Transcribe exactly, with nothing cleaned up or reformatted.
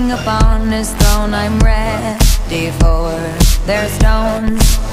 king upon his throne, I'm ready for their stones.